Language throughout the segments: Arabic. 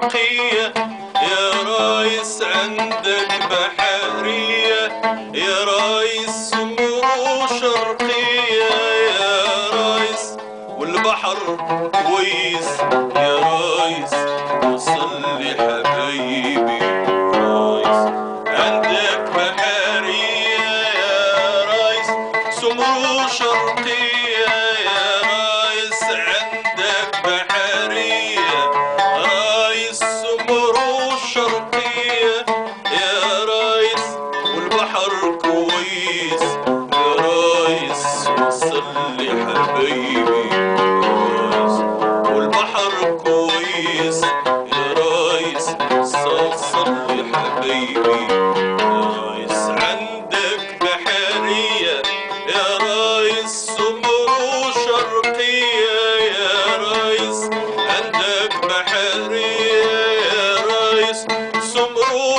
شرقية يا رايس عندك بحرية يا رايس سمو شرقية يا رايس والبحر كويس يا رايس وصل لي حبايبي رايس عندك بحرية يا رايس سمو شرقية يا رايس عندك بحرية رايس سمو شرقية يا رايس والبحر كويس يا رايس وصل لي حبايبي رايس والبحر كويس يا رايس وصل لي حبايبي رايس عندك بحرية يا رايس سمو شرقية يا رايس عندك بحرية يا رايس سمو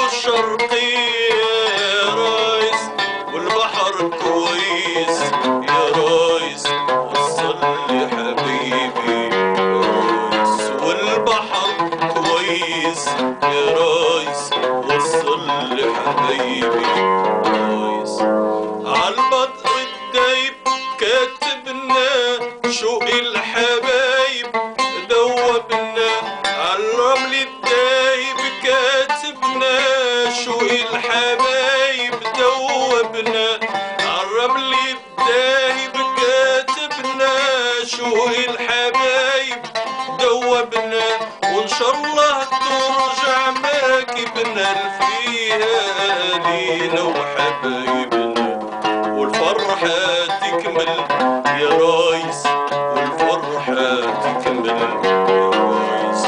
شرقية يا رايس والبحر كويس يا رايس وصل لي حبيبي رايس والبحر كويس يا رايس وصل لي حبيبي رايس عالبدر الدايب كاتبنا شوق الحبايب ذوبنا عالرمل الدايب كاتبنا شوق الحبايب ذوبنا عالرمل الدايب كاتبنا شوق الحبايب ذوبنا وان شاء الله ترجع مراكبنا فيها لينا وحبايبنا والفرحة تكمل يا رايس والفرحة تكمل يا رايس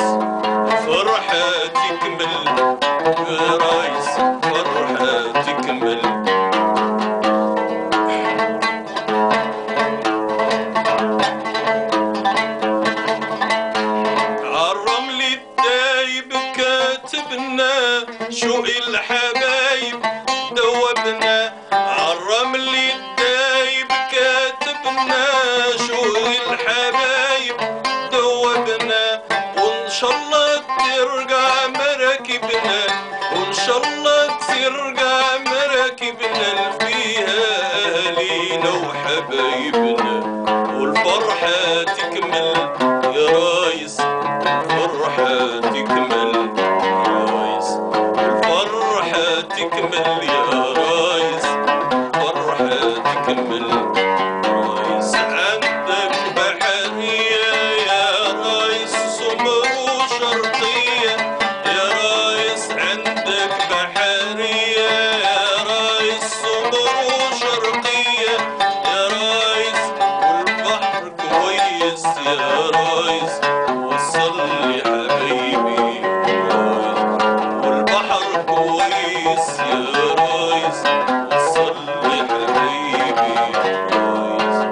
الفرحة تكمل يا رايس الفرحة تكمل عالرمل الدايب كاتبنا شوق الحبايب ذوبنا عالرمل الدايب كاتبنا شوق الحبايب ذوبنا وان شاء الله ترجع مراكبنا وان شاء الله ترجع مراكبنا فيها اهالينا وحبايبنا والفرحة تكمل يا رايس الفرحة تكمل يا رايس الفرحة تكمل يا رايس الفرحة تكمل رايس عندك بحرية يا رايس سمو شرقية يا رايس عندك بحرية يا رايس سمو شرقية يا رايس والبحر كويس يا رايس وصل لي حبيبي رايس والبحر كويس يا رايس وصل لي حبيبي رايس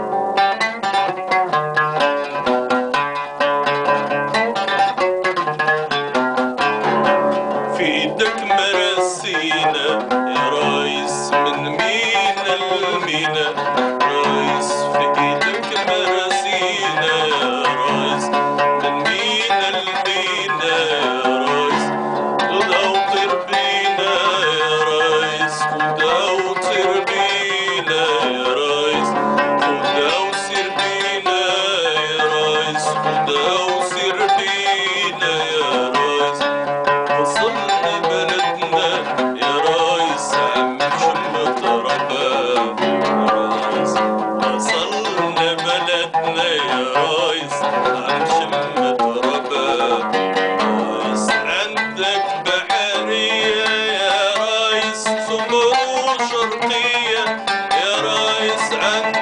في ايدك مرسينا يا رايس من مينا لمينا رايس في ايدك مرسينا يا رايس من مينا لمينا يا رايس خدها وطير بينا يا رايس خدها وطير بينا يا رايس خدها وسير بينا يا رايس خدها وسير بينا يا رايس وصلنا بلدنا يا رايس عم شم طربا رايس وصلنا بلدنا يا رايس عم شم طربا رايس عندك بحرية يا رايس سمو شرقية يا رايس عندك